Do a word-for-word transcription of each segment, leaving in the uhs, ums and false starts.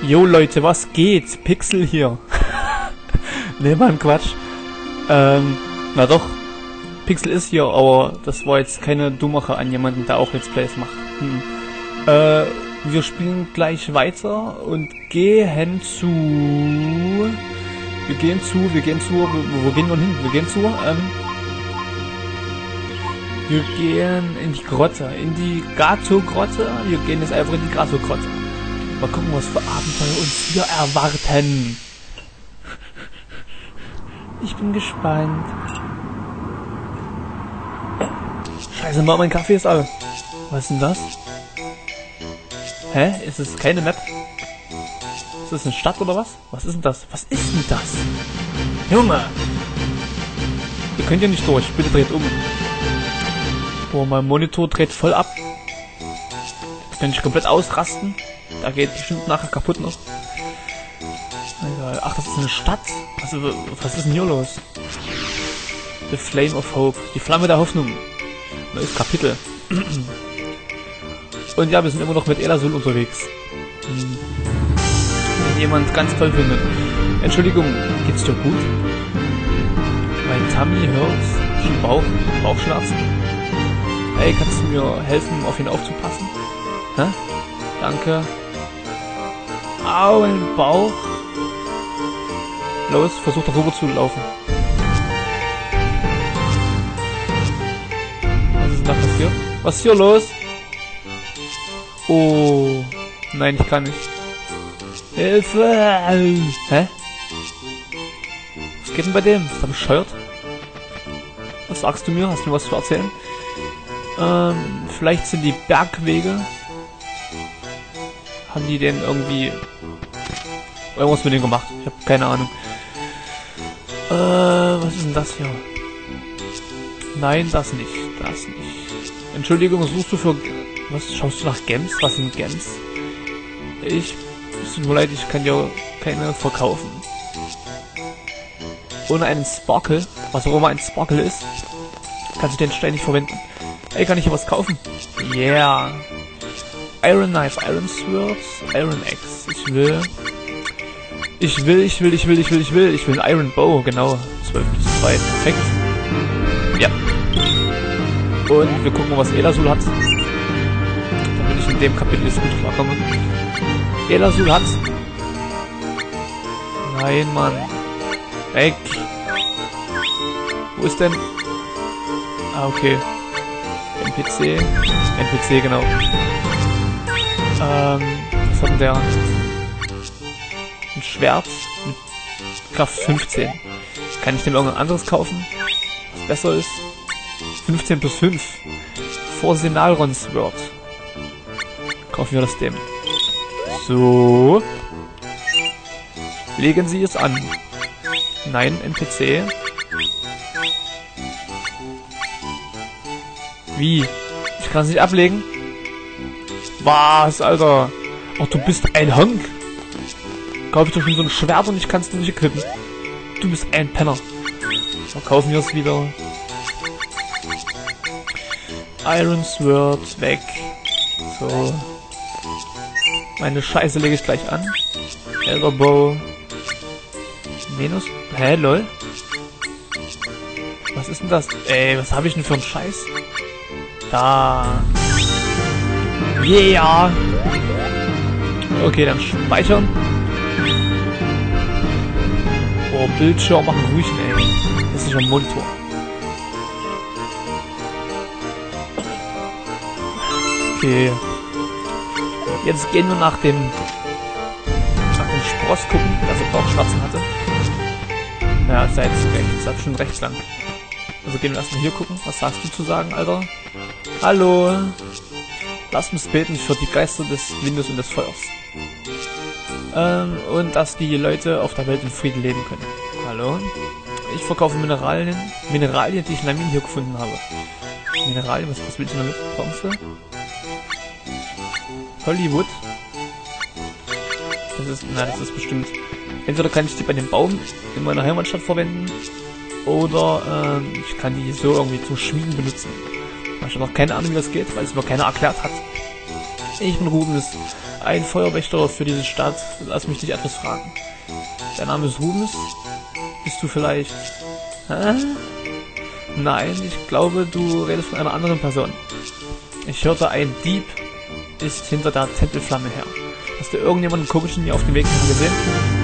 Jo Leute, was geht? Pixel hier. Ne, Mann, Quatsch. Ähm, na doch. Pixel ist hier, aber das war jetzt keine Dummmache an jemanden, der auch Let's Plays macht. Hm. Äh, wir spielen gleich weiter und gehen zu... Wir gehen zu, wir gehen zu... Wo, wo gehen wir hin? Wir gehen zu, ähm... Wir gehen in die Grotte, in die Gato-Grotte. Wir gehen jetzt einfach in die Gato-Grotte. Mal gucken, was für Abenteuer uns hier erwarten. Ich bin gespannt. Scheiße, Mann, mein Kaffee ist alle. Was ist denn das? Hä? Ist es keine Map? Ist das eine Stadt oder was? Was ist denn das? Was ist denn das? Junge! Ihr könnt ja nicht durch. Bitte dreht um. Boah, mein Monitor dreht voll ab. Das kann ich komplett ausrasten. Da geht bestimmt nachher kaputt noch. Egal. Ach, das ist eine Stadt? Was, was ist denn hier los? The Flame of Hope. Die Flamme der Hoffnung. Neues Kapitel. Und ja, wir sind immer noch mit Elasul unterwegs. Hm. Wenn jemand ganz toll findet. Entschuldigung, geht's dir gut? Mein Tummy hört. Schon Bauch, Bauchschmerzen. Hey, kannst du mir helfen, auf ihn aufzupassen? Hä? Danke. Au, mein Bauch. Los, versuch doch rüber zu laufen. Was ist denn da passiert? Was ist hier los? Oh. Nein, ich kann nicht. Hilfe! Hä? Was geht denn bei dem? Ist der bescheuert? Was sagst du mir? Hast du mir was zu erzählen? Ähm, vielleicht sind die Bergwege. Haben die denn irgendwie irgendwas mit denen gemacht? Ich habe keine Ahnung. Äh, was ist denn das hier? Nein, das nicht. Das nicht. Entschuldigung, suchst du für... Was? Schaust du nach Gems? Was sind Gems? Ich... Es tut mir leid, ich kann ja keine verkaufen. Ohne einen Sparkle, was auch immer ein Sparkle ist, kannst du den Stein nicht verwenden. Ey, kann ich hier was kaufen? Yeah. Iron Knife, Iron Swords, Iron Axe. Ich will... Ich will, ich will, ich will, ich will, ich will, ich will einen Iron Bow, genau. zwölf plus zwei, perfekt. Ja. Und wir gucken, was Elasul hat. Damit ich in dem Kapitel jetzt gut klarkomme. Elasul hat... Nein, Mann. Weg. Wo ist denn... Ah, okay. N P C. N P C, genau. Ähm, was hat denn der? Ein Schwert mit Kraft fünfzehn. Kann ich dem irgendwas anderes kaufen? Was besser ist? fünfzehn plus fünf. Forsenalron Sword. Kaufen wir das dem. So. Legen Sie es an. Nein, N P C. Wie? Ich kann es nicht ablegen? Was, Alter? Ach, du bist ein Honk. Kauf ich doch schon so ein Schwert und ich kann es nicht equippen. Du bist ein Penner. Verkaufen wir es wieder. Iron Sword weg. So. Meine Scheiße lege ich gleich an. Elder Bow. Minus. Hä, lol? Was ist denn das? Ey, was habe ich denn für einen Scheiß? Da. Yeah. Okay, dann speichern. Oh, Bildschirm machen ruhig, ey. Das ist ja ein Monitor. Okay. Jetzt gehen wir nach dem nach dem Spross gucken, dass er Bauchschmerzen hatte. Ja, ist ja jetzt rechts, ist schon rechts lang. Also gehen wir erstmal hier gucken. Was hast du zu sagen, Alter? Hallo. Lass uns beten für die Geister des Windes und des Feuers. Ähm, und dass die Leute auf der Welt in Frieden leben können. Hallo? Ich verkaufe Mineralien, Mineralien, die ich in der Mine hier gefunden habe. Mineralien, was, was willst du damit? Bronze? Hollywood? Das ist, na, das ist bestimmt... Entweder kann ich die bei dem Baum in meiner Heimatstadt verwenden, oder ähm, ich kann die so irgendwie zum Schmieden benutzen. Ich habe noch keine Ahnung, wie das geht, weil es mir keiner erklärt hat. Ich bin Rubens. ein Feuerwächter für diese Stadt. Lass mich dich etwas fragen. Dein Name ist Rubens? Bist du vielleicht... Hä? Nein, ich glaube, du redest von einer anderen Person. Ich hörte, ein Dieb ist hinter der Tempelflamme her. Hast du irgendjemanden komischen hier auf dem Weg gesehen?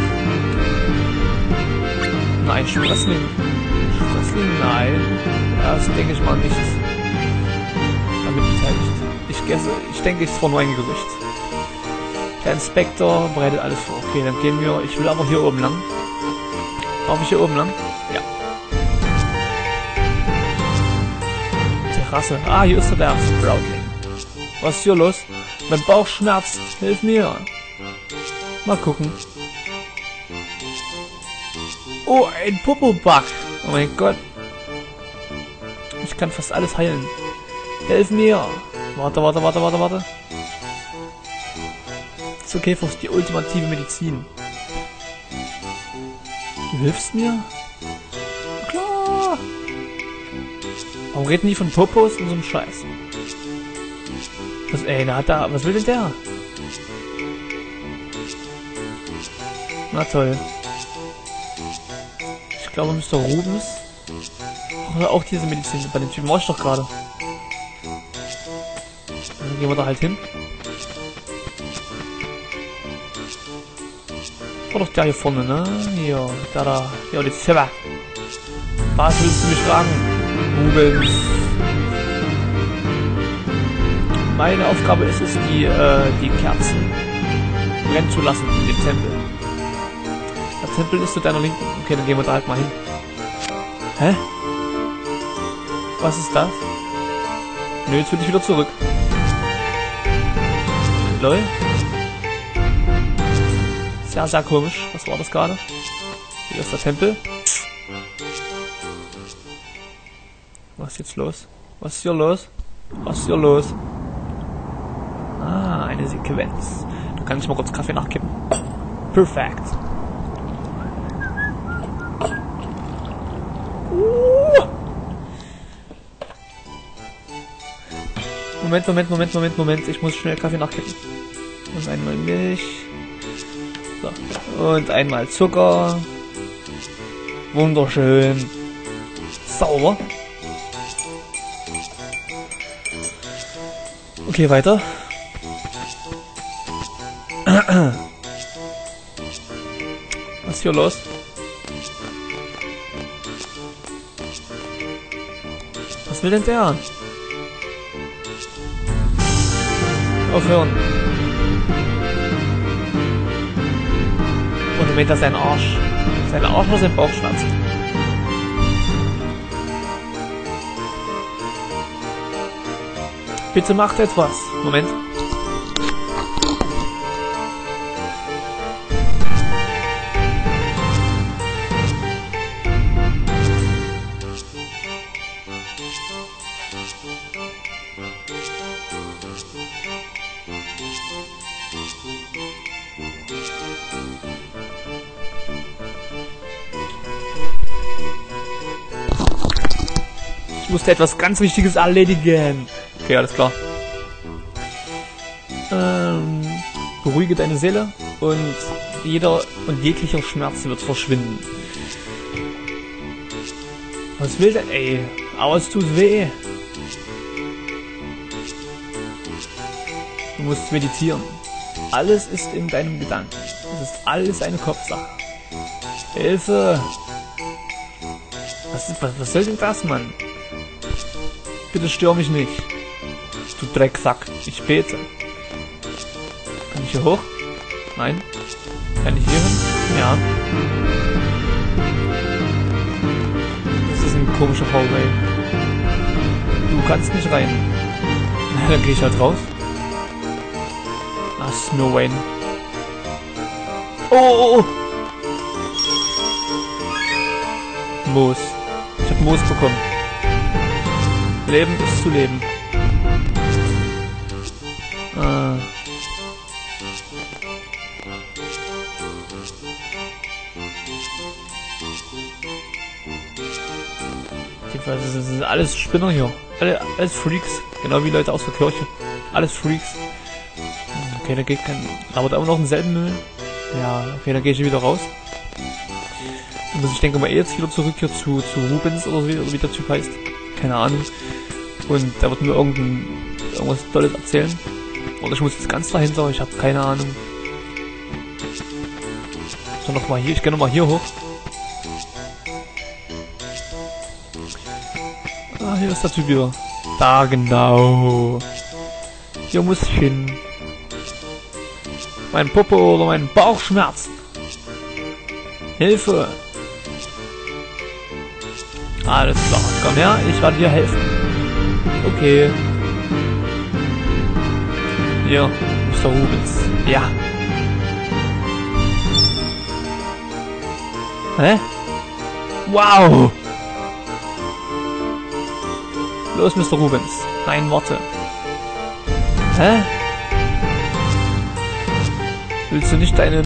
Nein, Sprössling. Sprössling? Nein. Das denke ich mal nicht. Damit beteiligt. Ich, gesse, ich denke, es war nur ein Gerücht. Der Inspektor bereitet alles vor. Okay, dann gehen wir. Ich will aber hier oben lang. Darf ich hier oben lang? Ja. Terrasse. Ah, hier ist der Sproutling. Was ist hier los? Mein Bauch schmerzt. Hilf mir. Mal gucken. Oh, ein Popobug. Oh mein Gott. Ich kann fast alles heilen. Hilf mir. Warte, warte, warte, warte, warte. Zuckerkäfer ist die ultimative Medizin. Du hilfst mir? Klar. Warum reden die von Popos und so einem Scheiß? Was, ey, da hat da, was will denn der? Na toll. Ich glaube, Mister Rubens braucht auch diese Medizin. Bei den Typen war ich doch gerade. Dann gehen wir da halt hin. War doch der hier vorne, ne? Hier, da, da. Ja, die Zimmer. Was willst du mich fragen? Rubens. Meine Aufgabe ist es, die, äh, die Kerzen brennen zu lassen in dem Tempel. Der Tempel ist zu deiner Linken. Okay, dann gehen wir da halt mal hin. Hä? Was ist das? Nö, jetzt will ich wieder zurück. Lol. Sehr, sehr komisch. Was war das gerade? Hier ist der Tempel. Was ist jetzt los? Was ist hier los? Was ist hier los? Ah, eine Sequenz. Da kann ich mal kurz Kaffee nachkippen. Perfekt. Uh. Moment, Moment, Moment, Moment, Moment. Ich muss schnell Kaffee nachkippen. Und einmal Milch. So. Und einmal Zucker. Wunderschön. Sauber. Okay, weiter. Was ist hier los? Was will denn der? Aufhören. Und meint er seinen Arsch. Sein Arsch oder sein Bauch schmerzt. Bitte macht etwas. Moment. Ich musste etwas ganz Wichtiges erledigen. Okay, alles klar. Ähm, beruhige deine Seele und jeder und jeglicher Schmerz wird verschwinden. Was will der? Ey, aber es tut weh. Du musst meditieren. Alles ist in deinem Gedanken. Es ist alles eine Kopfsache. Hilfe! Was, was, was soll denn das, Mann? Bitte stör mich nicht. Du Drecksack. Ich bete. Kann ich hier hoch? Nein. Kann ich hier hin? Ja. Das ist ein komischer Hallway. Du kannst nicht rein. Dann gehe ich halt raus. Ah, Snow Wayne. Oh, oh, oh! Moos. Ich hab Moos bekommen. Leben ist zu leben. Ah. Das sind alles Spinner hier. Alle, alles Freaks. Genau wie Leute aus der Kirche. Alles Freaks. Okay, da geht kein... Aber da immer noch denselben Müll. Ja, okay, dann gehe ich hier wieder raus. Dann muss ich denke mal eh jetzt wieder zurück hier zu, zu Rubens oder so, oder wie der Typ heißt. Keine Ahnung. Und der wird mir irgendein, irgendwas Tolles erzählen. Oder ich muss jetzt ganz dahinter, ich habe keine Ahnung. So, nochmal hier, ich gehe nochmal hier hoch. Ah, hier ist der Typ wieder. Da, genau. Hier muss ich hin. Mein Popo oder mein Bauch schmerzt. Hilfe. Alles klar, komm her, ich werde dir helfen. Okay. Hier, Mister Rubens. Ja. Hä? Wow! Los, Mister Rubens. Nein, warte. Hä? Willst du nicht deine